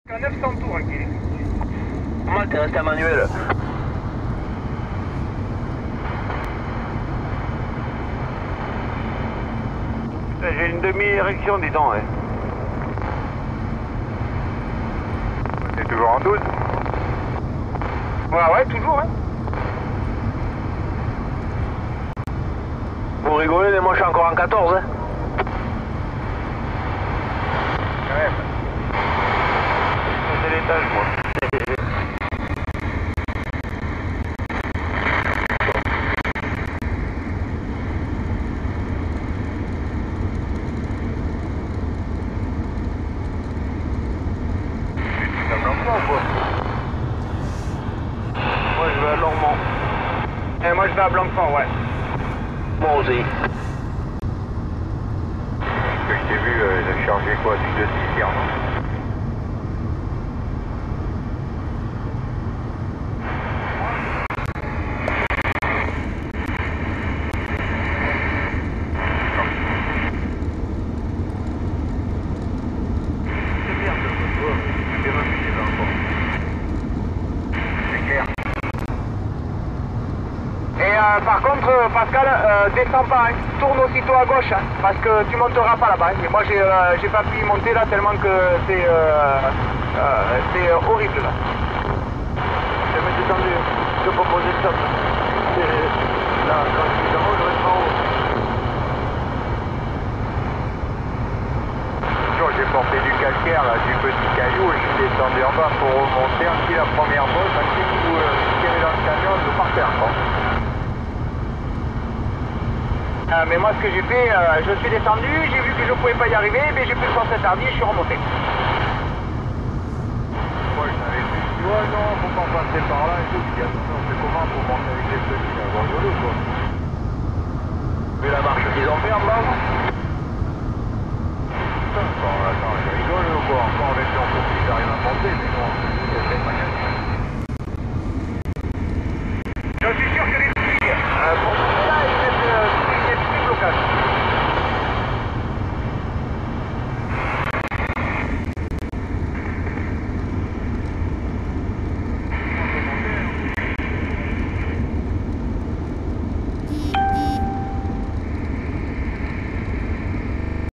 À 900 tours avec les... Moi, t'es resté à manuel. J'ai une demi-érection, dis donc. Ouais. T'es toujours en 12? Ouais, toujours, hein. Vous rigolez, mais moi, je suis encore en 14, hein. Ouais. C'est l'étage, moi. Moi je vais à Lormont. Et moi je vais à Blanquefort, ouais. Moi aussi. Ce que je t'ai vu, il a chargé quoi, du 2 non? Par contre, Pascal, descends pas, hein. Tourne aussitôt à gauche, hein, parce que tu monteras pas là-bas. Et moi, j'ai pas pu y monter là tellement que c'est horrible là. Je me suis tendu, je proposais ça. Là, quand je suis en haut, je reste en haut. J'ai porté du calcaire, là, du petit caillou, et je suis descendu en bas pour remonter ainsi la première bosse, ainsi où je tirais dans le camion, je partais encore. Mais moi, ce que j'ai fait, je suis descendu, j'ai vu que je pouvais pas y arriver, mais j'ai pris le sens interdit et je suis remonté. Moi, je n'avais plus dit, ouais, non, faut pas passer par là et tout. Je dis, attention, c'est comment pour monter avec les petits, là, rigolo, quoi. Vu la marche qu'ils ont fait en bas.